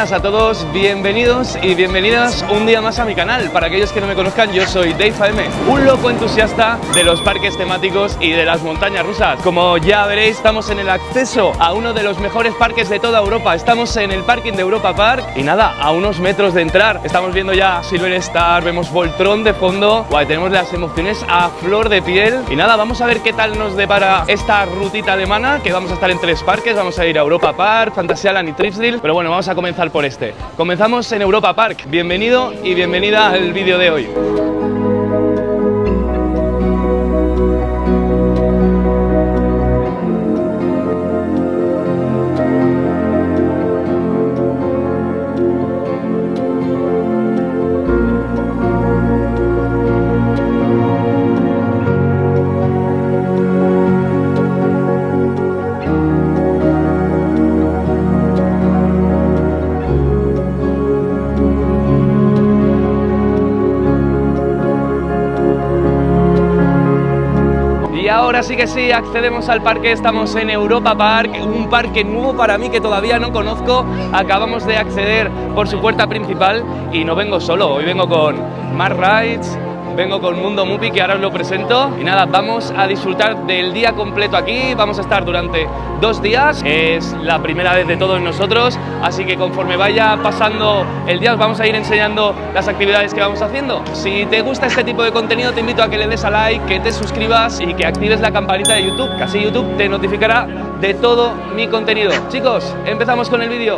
buenas a todos, bienvenidos y bienvenidas un día más a mi canal. Para aquellos que no me conozcan, yo soy Dave AM, un loco entusiasta de los parques temáticos y de las montañas rusas. Como ya veréis, estamos en el acceso a uno de los mejores parques de toda Europa. Estamos en el parking de Europa Park y nada, a unos metros de entrar. Estamos viendo ya Silver Star, vemos Voltron de fondo. Guay, tenemos las emociones a flor de piel. Y nada, vamos a ver qué tal nos depara esta rutita alemana, que vamos a estar en 3 parques. Vamos a ir a Europa Park, Phantasialand y Tripsdrill. Pero bueno, vamos a comenzar por este. Comenzamos en Europa Park. Bienvenido y bienvenida al vídeo de hoy. Ahora sí que sí, accedemos al parque, estamos en Europa Park, un parque nuevo para mí que todavía no conozco. Acabamos de acceder por su puerta principal y no vengo solo, hoy vengo con Mark Rides, vengo con Mundo Mupi, que ahora os lo presento. Y nada, vamos a disfrutar del día completo aquí, vamos a estar durante 2 días, es la primera vez de todos nosotros, así que conforme vaya pasando el día os vamos a ir enseñando las actividades que vamos haciendo. Si te gusta este tipo de contenido, te invito a que le des a like, que te suscribas y que actives la campanita de YouTube, que así YouTube te notificará de todo mi contenido. Chicos, empezamos con el vídeo.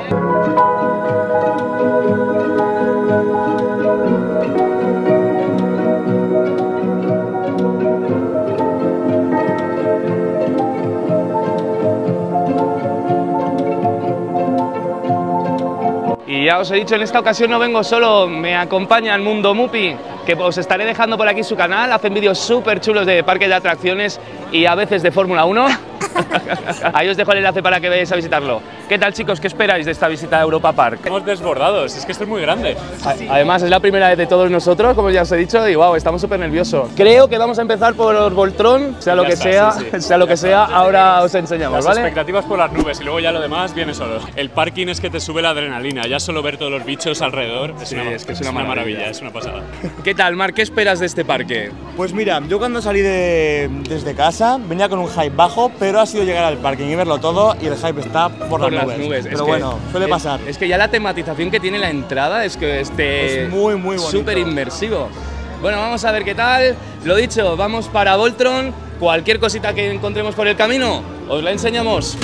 Y ya os he dicho, en esta ocasión no vengo solo, me acompaña el Mundo Mupi, que os estaré dejando por aquí su canal. Hacen vídeos súper chulos de parques de atracciones y a veces de Fórmula 1. Ahí os dejo el enlace para que vayáis a visitarlo. ¿Qué tal, chicos? ¿Qué esperáis de esta visita a Europa Park? Estamos desbordados, es que esto es muy grande. Además, es la primera vez de todos nosotros, como ya os he dicho, y wow, estamos súper nerviosos. Creo que vamos a empezar por Voltron, sea lo que sea, sea lo que sea, ahora os enseñamos, ¿vale? Las expectativas por las nubes y luego ya lo demás viene solo. El parking es que te sube la adrenalina, ya solo ver todos los bichos alrededor es una maravilla, es una pasada. ¿Qué tal, Marc? ¿Qué esperas de este parque? Pues mira, yo cuando salí desde casa venía con un hype bajo, pero ha sido llegar al parking y verlo todo y el hype está por las nubes. Pero bueno, suele pasar. Es que ya la tematización que tiene la entrada es que es muy bonito. Súper inmersivo. Bueno, vamos a ver qué tal. Lo dicho, vamos para Voltron. Cualquier cosita que encontremos por el camino, os la enseñamos.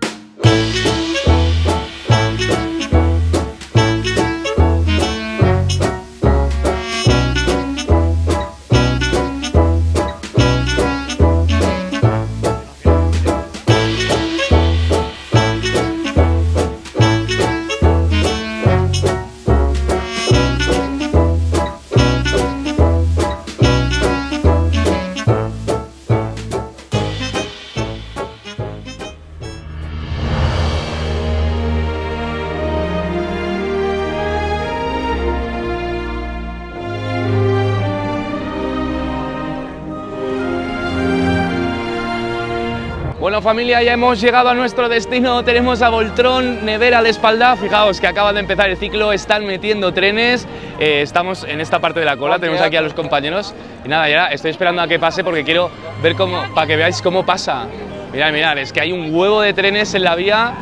Bueno, familia, ya hemos llegado a nuestro destino, tenemos a Voltron, nevera de espalda. Fijaos que acaba de empezar el ciclo, están metiendo trenes, estamos en esta parte de la cola, tenemos aquí a los compañeros y nada, ya estoy esperando a que pase porque quiero ver cómo, para que veáis cómo pasa. Mirad, es que hay un huevo de trenes en la vía.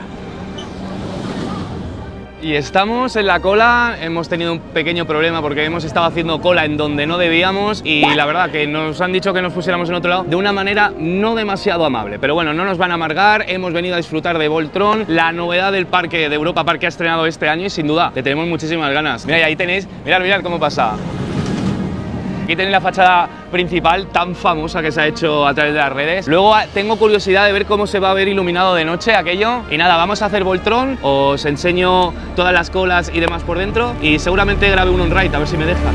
Y estamos en la cola, hemos tenido un pequeño problema porque hemos estado haciendo cola en donde no debíamos y la verdad que nos han dicho que nos pusiéramos en otro lado de una manera no demasiado amable. Pero bueno, no nos van a amargar, hemos venido a disfrutar de Voltron, la novedad del parque de Europa Park que ha estrenado este año y sin duda le tenemos muchísimas ganas. Mirad, ahí tenéis, mirad cómo pasa. Aquí tenéis la fachada principal tan famosa que se ha hecho a través de las redes. Luego tengo curiosidad de ver cómo se va a ver iluminado de noche aquello. Y nada, vamos a hacer Voltron, os enseño todas las colas y demás por dentro y seguramente grabe un on-ride, a ver si me dejan.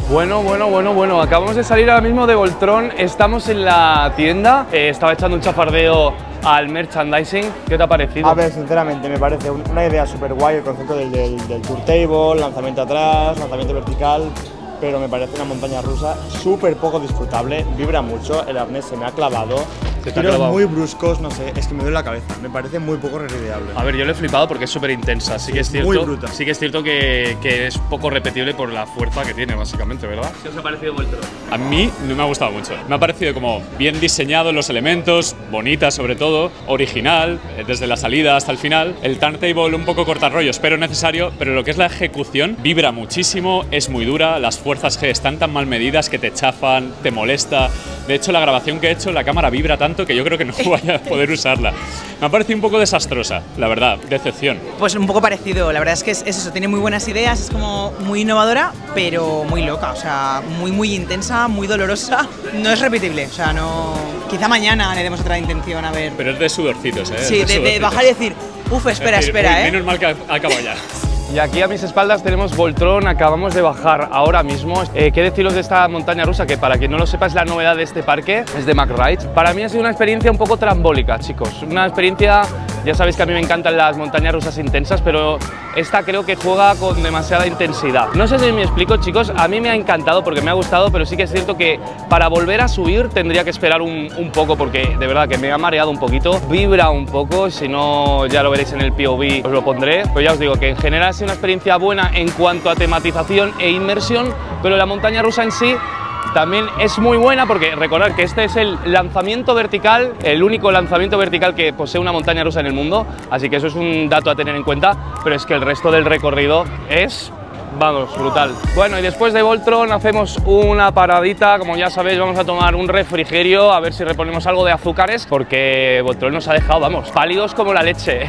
Bueno, acabamos de salir ahora mismo de Voltron, estamos en la tienda, estaba echando un chafardeo al merchandising. ¿Qué te ha parecido? A ver, sinceramente, me parece una idea súper guay el concepto del tour table, lanzamiento atrás, lanzamiento vertical, pero me parece una montaña rusa súper poco disfrutable, vibra mucho, el arnés se me ha clavado. Giros muy bruscos, no sé, es que me duele la cabeza, me parece muy poco remediable. A ver, yo lo he flipado porque es súper intensa, sí que es cierto. Muy bruta. Sí que es cierto que es poco repetible por la fuerza que tiene, básicamente, ¿verdad? ¿Qué os ha parecido Voltron? A mí no me ha gustado mucho. Me ha parecido como bien diseñado los elementos, bonita sobre todo, original, desde la salida hasta el final. El turntable un poco cortarrollos, pero necesario, pero lo que es la ejecución vibra muchísimo, es muy dura, las fuerzas G están tan mal medidas que te chafan, te molesta. De hecho, la grabación que he hecho, la cámara vibra tanto que yo creo que no voy a poder usarla. Me ha parecido un poco desastrosa, la verdad, decepción. Pues un poco parecido, la verdad es que es eso, tiene muy buenas ideas, es como muy innovadora, pero muy loca, o sea, muy intensa, muy dolorosa. No es repetible, o sea, no... Quizá mañana le demos otra intención, a ver... Pero es de sudorcitos, ¿eh? Sí, de bajar y decir, uff, espera, uy, menos mal que acabo ya. Y aquí a mis espaldas tenemos Voltron, acabamos de bajar ahora mismo. ¿Qué deciros de esta montaña rusa? Que para quien no lo sepa es la novedad de este parque, es de McRide. Para mí ha sido una experiencia un poco trambólica, chicos. Una experiencia, ya sabéis que a mí me encantan las montañas rusas intensas, pero esta creo que juega con demasiada intensidad. No sé si me explico, chicos, a mí me ha encantado porque me ha gustado, pero sí que es cierto que para volver a subir tendría que esperar un poco, porque de verdad que me ha mareado un poquito, vibra un poco, si no ya lo veréis en el POV, os lo pondré, pero ya os digo que en general una experiencia buena en cuanto a tematización e inmersión, pero la montaña rusa en sí también es muy buena porque recordad que este es el lanzamiento vertical, el único lanzamiento vertical que posee una montaña rusa en el mundo, así que eso es un dato a tener en cuenta, pero es que el resto del recorrido es... vamos, brutal. Bueno, y después de Voltron hacemos una paradita, como ya sabéis vamos a tomar un refrigerio, a ver si reponemos algo de azúcares, porque Voltron nos ha dejado, vamos, pálidos como la leche.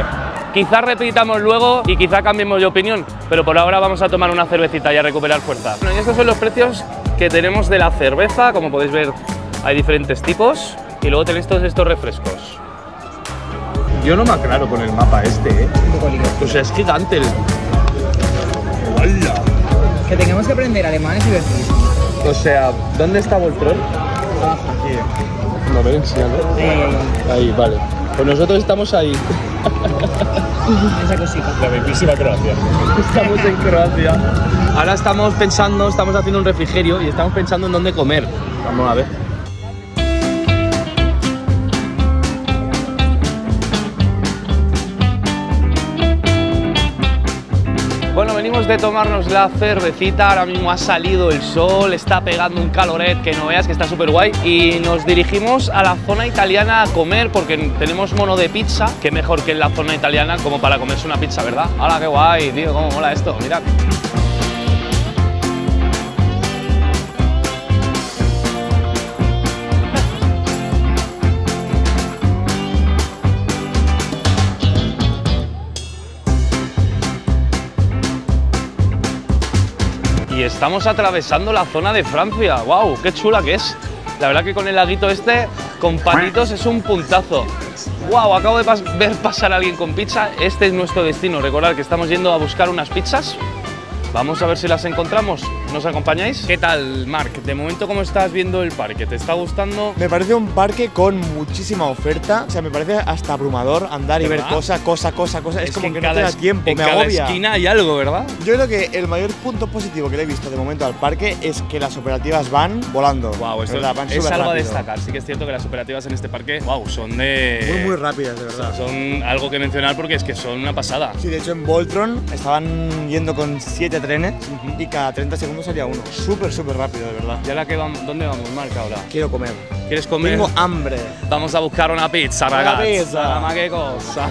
Quizás repitamos luego y quizá cambiemos de opinión, pero por ahora vamos a tomar una cervecita y a recuperar fuerza. Bueno, y estos son los precios que tenemos de la cerveza, como podéis ver hay diferentes tipos, y luego tenéis todos estos refrescos. Yo no me aclaro con el mapa este, ¿eh? O sea, es gigante el... ¡Hola! Que tengamos que aprender alemán es divertido. O sea, ¿dónde está Voltron? Aquí. No me enseñando. Ahí, vale. Pues nosotros estamos ahí. Esa cosita. La bellísima Croacia. Estamos en Croacia. Ahora estamos pensando, estamos haciendo un refrigerio y estamos pensando en dónde comer. Vamos a ver. Bueno, venimos de tomarnos la cervecita, ahora mismo ha salido el sol, está pegando un caloret que no veas, que está súper guay, y nos dirigimos a la zona italiana a comer porque tenemos mono de pizza, que mejor que en la zona italiana como para comerse una pizza, ¿verdad? ¡Hala, qué guay, tío! ¡Cómo mola esto! Mirad. Y estamos atravesando la zona de Francia. ¡Wow! ¡Qué chula que es! La verdad que con el laguito este, con palitos, es un puntazo. ¡Wow! Acabo de ver pasar a alguien con pizza. Este es nuestro destino. Recordad que estamos yendo a buscar unas pizzas. Vamos a ver si las encontramos. ¿Nos acompañáis? ¿Qué tal, Marc? De momento, ¿cómo estás viendo el parque? ¿Te está gustando? Me parece un parque con muchísima oferta. O sea, me parece hasta abrumador andar y ver cosa. Es como que no te da tiempo, me agobia. En cada esquina hay algo, ¿verdad? Yo creo que el mayor punto positivo que le he visto de momento al parque es que las operativas van volando. Wow, eso es algo a destacar. Sí que es cierto que las operativas en este parque, wow, son de... Muy rápidas, de verdad. Son algo que mencionar porque es que son una pasada. Sí, de hecho en Voltron estaban yendo con 7 trenes y cada 30 segundos salía uno. Súper rápido, de verdad. ¿Y ahora qué vamos? ¿Dónde vamos, Marc, ahora? Quiero comer. ¿Quieres comer? Tengo hambre. Vamos a buscar una pizza, ragazzi. Una pizza. Ma che cosa.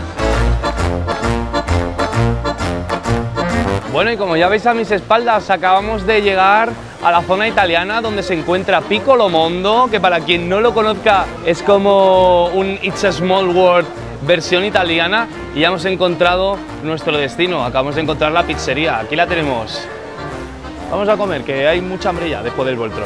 Bueno, y como ya veis a mis espaldas, acabamos de llegar a la zona italiana donde se encuentra Piccolo Mondo, que para quien no lo conozca es como un It's a Small World versión italiana, y ya hemos encontrado nuestro destino. Acabamos de encontrar la pizzería, aquí la tenemos. Vamos a comer, que hay mucha hambre ya después del Voltron.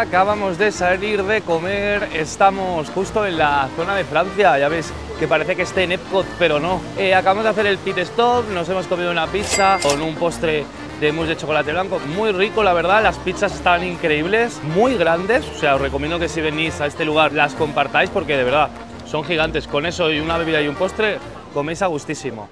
acabamos de salir de comer, estamos justo en la zona de Francia, ya ves que parece que esté en Epcot, pero no. Acabamos de hacer el pit stop, nos hemos comido una pizza con un postre de mousse de chocolate blanco, muy rico la verdad, las pizzas estaban increíbles, muy grandes, o sea, os recomiendo que si venís a este lugar las compartáis porque de verdad son gigantes, con eso y una bebida y un postre coméis a gustísimo.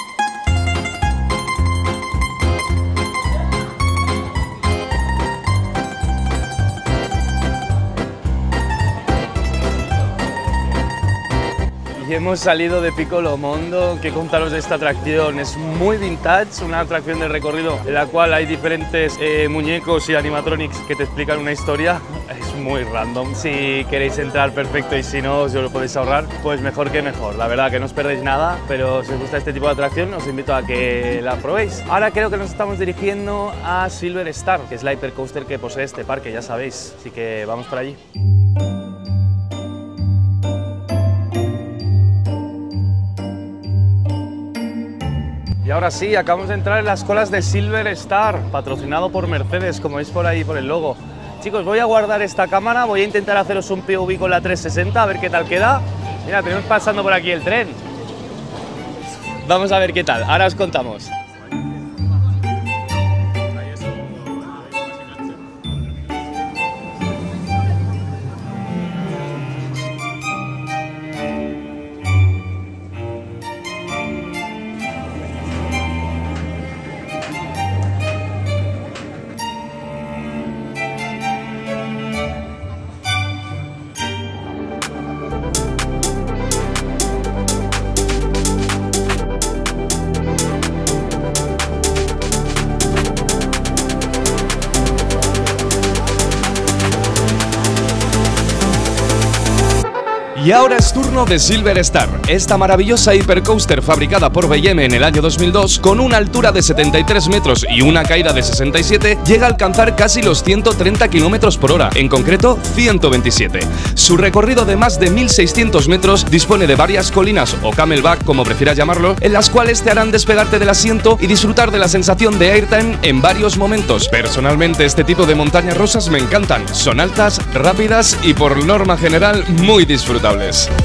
Y hemos salido de Piccolo Mondo. ¿Qué contaros de esta atracción? Es muy vintage, una atracción de recorrido en la cual hay diferentes muñecos y animatronics que te explican una historia. Es muy random. Si queréis entrar, perfecto, y si no, os lo podéis ahorrar, pues mejor que mejor. La verdad que no os perdéis nada, pero si os gusta este tipo de atracción, os invito a que la probéis. Ahora creo que nos estamos dirigiendo a Silver Star, que es la hypercoaster que posee este parque, ya sabéis. Así que vamos por allí. Y ahora sí, acabamos de entrar en las colas de Silver Star, patrocinado por Mercedes, como veis por ahí por el logo. Chicos, voy a guardar esta cámara, voy a intentar haceros un POV con la 360, a ver qué tal queda. Mira, tenemos pasando por aquí el tren. Vamos a ver qué tal, ahora os contamos. Y ahora es turno de Silver Star, esta maravillosa hipercoaster fabricada por B&M en el año 2002, con una altura de 73 metros y una caída de 67, llega a alcanzar casi los 130 km por hora, en concreto 127. Su recorrido de más de 1600 metros dispone de varias colinas o camelback, como prefieras llamarlo, en las cuales te harán despegarte del asiento y disfrutar de la sensación de airtime en varios momentos. Personalmente, este tipo de montañas rusas me encantan, son altas, rápidas y por norma general muy disfrutables.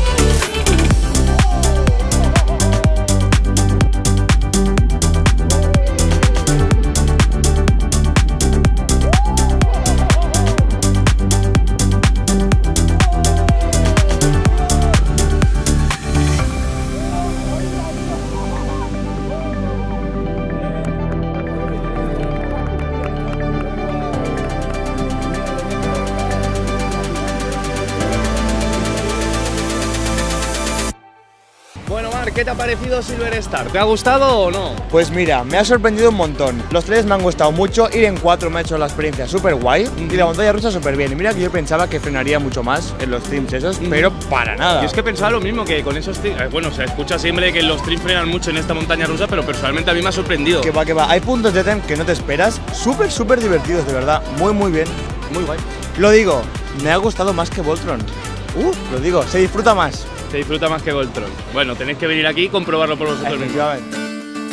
¿Qué te ha parecido Silver Star? ¿Te ha gustado o no? Pues mira, me ha sorprendido un montón. Los trenes me han gustado mucho, ir en 4 me ha hecho la experiencia súper guay y la montaña rusa súper bien. Y mira que yo pensaba que frenaría mucho más en los trims esos, pero para nada. Yo es que pensaba lo mismo, que con esos trims, bueno, se escucha siempre que los trims frenan mucho en esta montaña rusa, pero personalmente a mí me ha sorprendido. Que va. Hay puntos de tren que no te esperas, súper divertidos, de verdad. Muy bien. Muy guay. Lo digo, me ha gustado más que Voltron. Lo digo, se disfruta más. Se disfruta más que Voltron. Bueno, tenéis que venir aquí y comprobarlo por vosotros mismos. Efectivamente.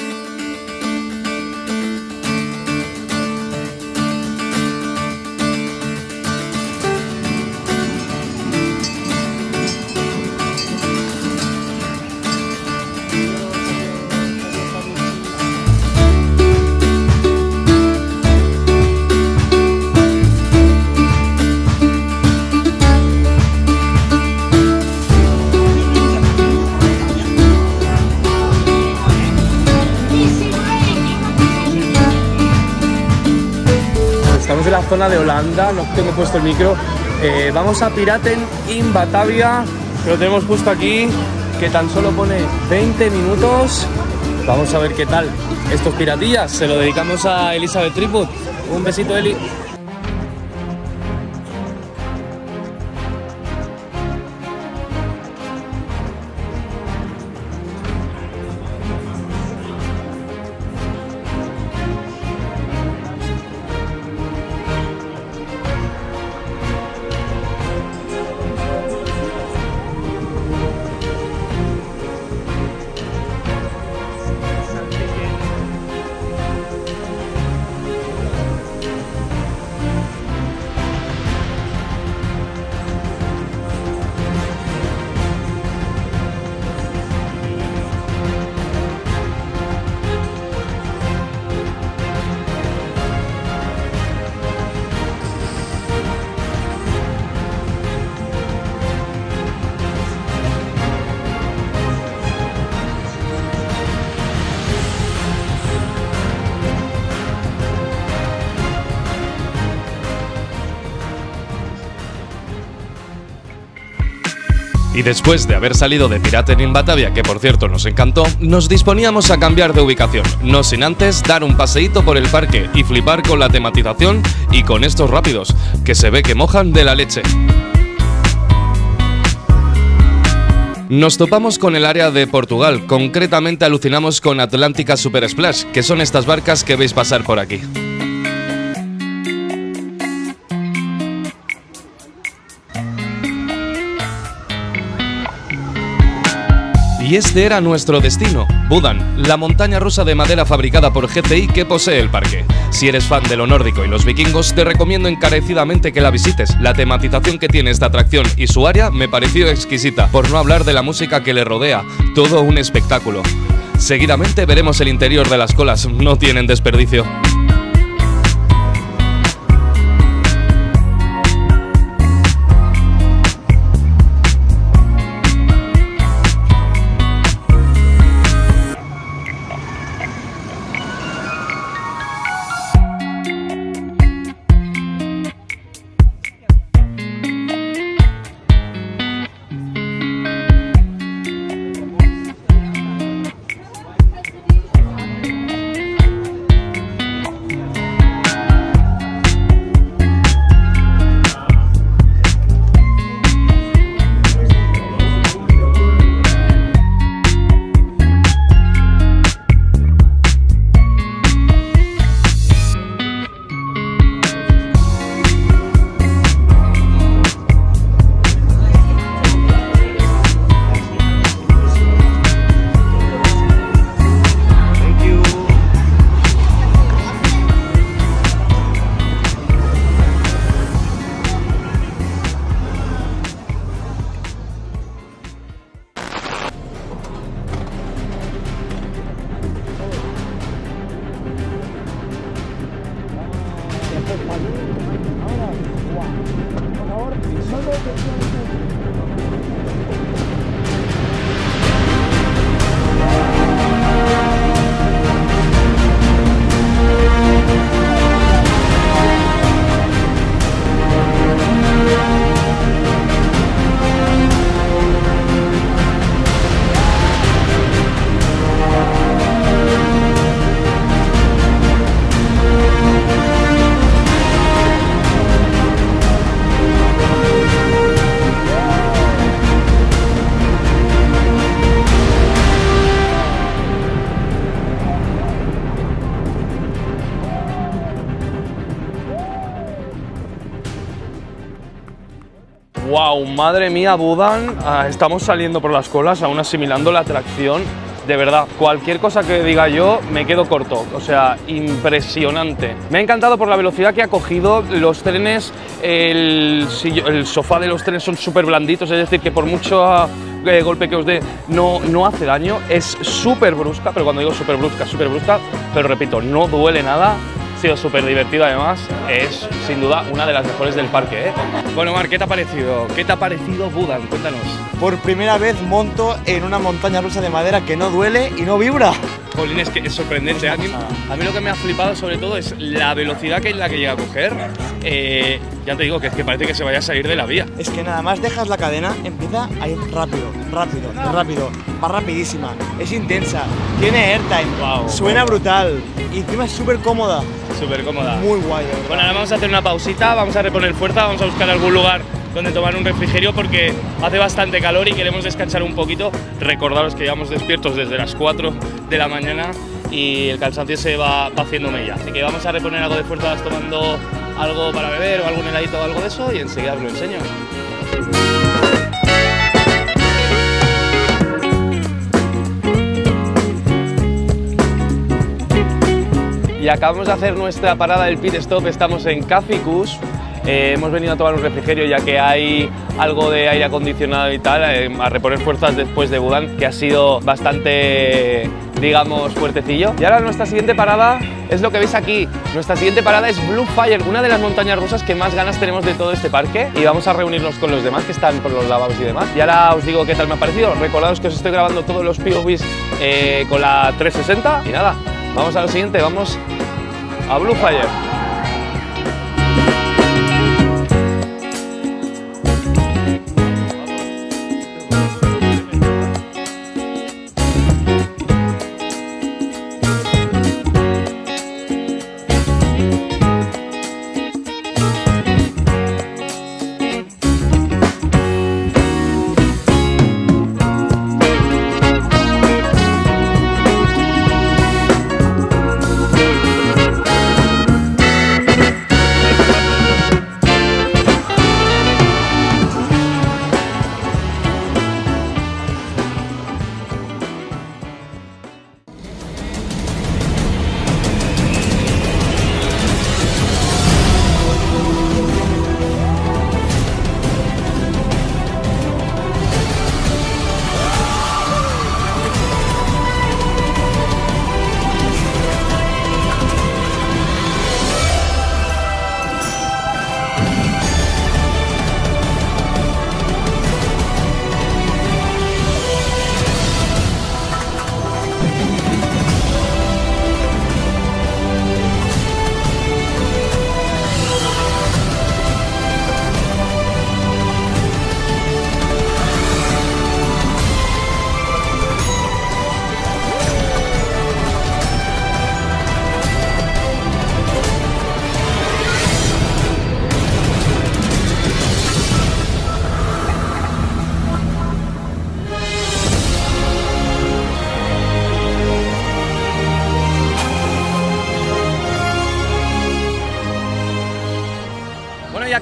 Estamos en la zona de Holanda, no tengo puesto el micro. Vamos a Piraten in Batavia, que lo tenemos puesto aquí, que tan solo pone 20 minutos. Vamos a ver qué tal estos piratillas. Se lo dedicamos a Elizabeth Tripwood. Un besito, Eli. Y después de haber salido de Piraten in Batavia, que por cierto nos encantó, nos disponíamos a cambiar de ubicación, no sin antes dar un paseíto por el parque y flipar con la tematización y con estos rápidos, que se ve que mojan de la leche. Nos topamos con el área de Portugal, concretamente alucinamos con Atlántica Super Splash, que son estas barcas que veis pasar por aquí. Y este era nuestro destino, Budan, la montaña rusa de madera fabricada por GCI que posee el parque. Si eres fan de lo nórdico y los vikingos, te recomiendo encarecidamente que la visites. La tematización que tiene esta atracción y su área me pareció exquisita, por no hablar de la música que le rodea, todo un espectáculo. Seguidamente veremos el interior de las colas, no tienen desperdicio. Wow, madre mía, Budan, estamos saliendo por las colas, aún asimilando la atracción. De verdad, cualquier cosa que diga yo me quedo corto, o sea, impresionante. Me ha encantado por la velocidad que ha cogido, los trenes, el sofá de los trenes son súper blanditos, es decir, que por mucho golpe que os dé no hace daño, es súper brusca, pero cuando digo súper brusca, pero repito, no duele nada. Ha sido súper divertido, además, es sin duda una de las mejores del parque, ¿eh? Bueno, Marc, ¿qué te ha parecido? ¿Qué te ha parecido Budan? Cuéntanos. Por primera vez monto en una montaña rusa de madera que no duele y no vibra. Jolín, es que es sorprendente. A mí lo que me ha flipado sobre todo es la velocidad que es la que llega a coger. Ya te digo que es que parece que se vaya a salir de la vía. Es que nada más dejas la cadena, empieza a ir rápido, va rapidísima, es intensa, tiene airtime, wow, suena brutal y encima es súper cómoda. Súper cómoda. Muy guay, de verdad. Bueno, ahora vamos a hacer una pausita, vamos a reponer fuerza, vamos a buscar algún lugar donde tomar un refrigerio porque hace bastante calor y queremos descansar un poquito. Recordaros que llevamos despiertos desde las 4 de la mañana y el cansancio se va haciendo mella. Así que vamos a reponer algo de fuerzas tomando algo para beber o algún heladito o algo de eso y enseguida os lo enseño. Y acabamos de hacer nuestra parada del pit stop, estamos en Café Cus. Hemos venido a tomar un refrigerio ya que hay algo de aire acondicionado y tal, a reponer fuerzas después de Budan, que ha sido bastante, digamos, fuertecillo. Y ahora nuestra siguiente parada es lo que veis aquí. Nuestra siguiente parada es Blue Fire, una de las montañas rusas que más ganas tenemos de todo este parque. Y vamos a reunirnos con los demás que están por los lavabos y demás. Y ahora os digo qué tal me ha parecido. Recordaos que os estoy grabando todos los POVs con la 360. Y nada, vamos a lo siguiente, vamos a Blue Fire.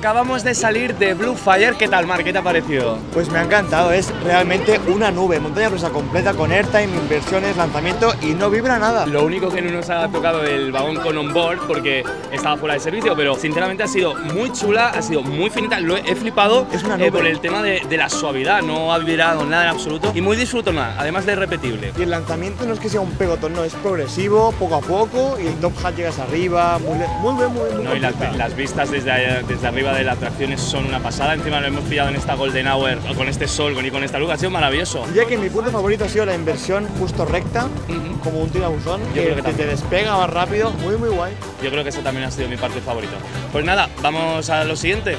acabamos de salir de Blue Fire. ¿Qué tal, Marc? ¿Qué te ha parecido? Pues me ha encantado, es realmente una nube, montaña rusa completa con airtime, inversiones, lanzamiento y no vibra nada. Lo único que no nos ha tocado el vagón con onboard porque estaba fuera de servicio, pero sinceramente ha sido muy chula, ha sido muy finita, he flipado Es una nube. por el tema de la suavidad, no ha vibrado nada en absoluto y muy disfrutona, además de repetible. Y el lanzamiento no es que sea un pegotón, no, es progresivo, poco a poco, y el top hat llegas arriba, muy No, y las vistas desde arriba de la atracción son una pasada. Encima lo hemos pillado en esta Golden Hour, con este sol y con esta luz, ha sido maravilloso. Diría que mi punto favorito ha sido la inversión justo recta, como un tirabuzón, creo que te despega más rápido, muy guay. Yo creo que esa también ha sido mi parte favorita. Pues nada, vamos a lo siguiente.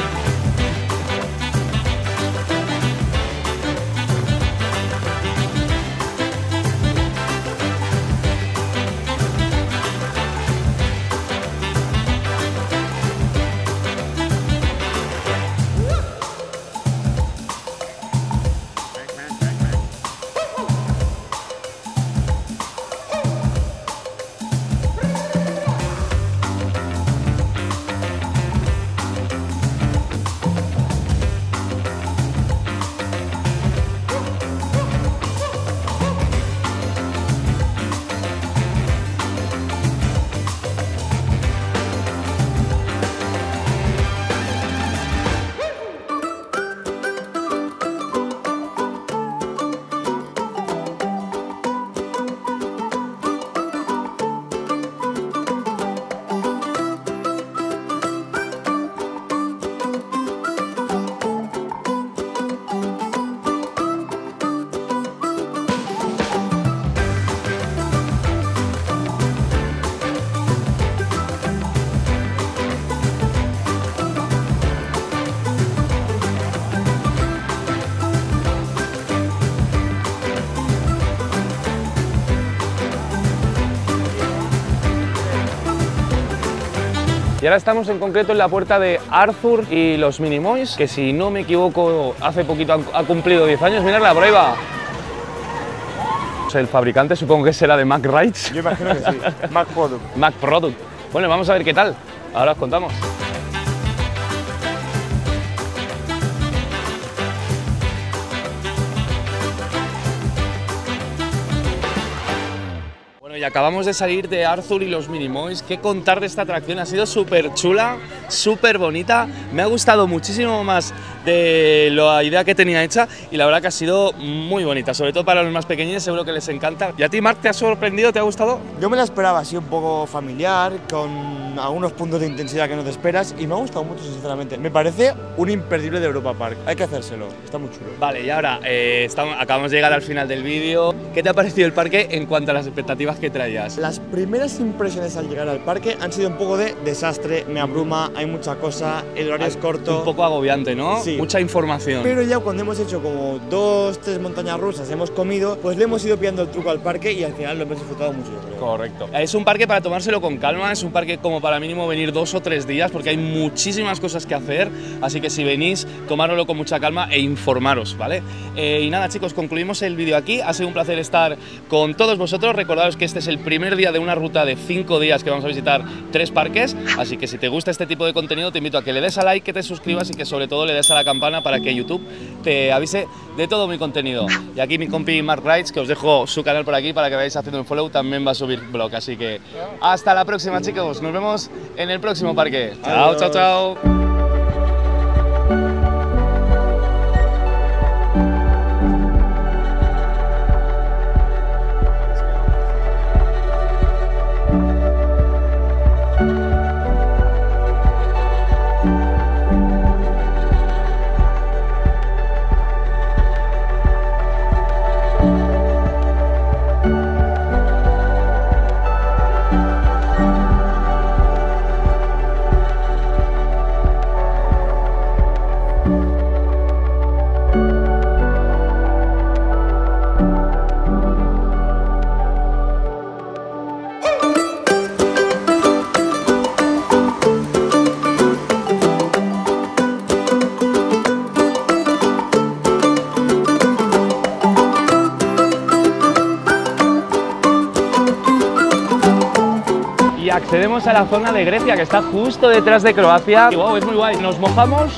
Y ahora estamos en concreto en la puerta de Arthur y los Minimoys, que si no me equivoco hace poquito ha cumplido 10 años. Mirad la prueba. El fabricante supongo que será de Mack Rides. Yo imagino que sí, Mack Product. Mack Product. Bueno, vamos a ver qué tal. Ahora os contamos. Y acabamos de salir de Arthur y los Minimoys. ¿Qué contar de esta atracción? Ha sido súper chula, súper bonita. Me ha gustado muchísimo más de la idea que tenía hecha y la verdad que ha sido muy bonita, sobre todo para los más pequeños, seguro que les encanta. ¿Y a ti, Marc, te ha sorprendido? ¿Te ha gustado? Yo me la esperaba así un poco familiar, con algunos puntos de intensidad que no te esperas y me ha gustado mucho, sinceramente. Me parece un imperdible de Europa Park, hay que hacérselo, está muy chulo. Vale, y ahora acabamos de llegar al final del vídeo. ¿Qué te ha parecido el parque en cuanto a las expectativas que traías? Las primeras impresiones al llegar al parque han sido un poco de desastre, me abruma, hay mucha cosa, el horario es corto. Un poco agobiante, ¿no? Sí. Mucha información. Pero ya cuando hemos hecho como 2-3 montañas rusas, hemos comido, pues le hemos ido pillando el truco al parque y al final lo hemos disfrutado mucho, yo creo. Correcto. Es un parque para tomárselo con calma, es un parque como para mínimo venir 2 o 3 días porque hay muchísimas cosas que hacer, así que si venís, tomároslo con mucha calma e informaros, ¿vale? Y nada, chicos, concluimos el vídeo aquí. Ha sido un placer estar con todos vosotros. Recordaros que este es el primer día de una ruta de 5 días que vamos a visitar 3 parques, así que si te gusta este tipo de contenido te invito a que le des a like, que te suscribas y que sobre todo le des a la campana para que YouTube te avise de todo mi contenido. Y aquí mi compi Mark Rides, que os dejo su canal por aquí para que vayáis haciendo un follow, también va a subir vlog, así que hasta la próxima, chicos, nos vemos en el próximo parque. Chao, chao, chao. y accedemos a la zona de Grecia, que está justo detrás de Croacia. Y wow, es muy guay. Nos mojamos.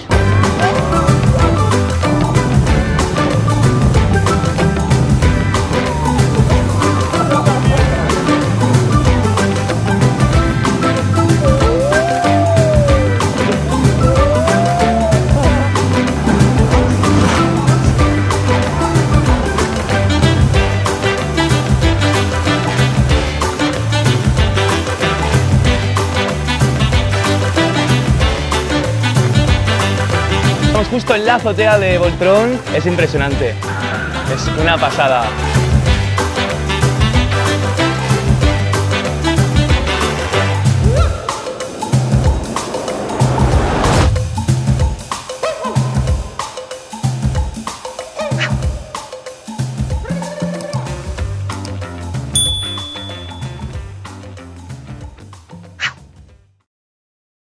Justo en la azotea de Voltron, es impresionante, es una pasada.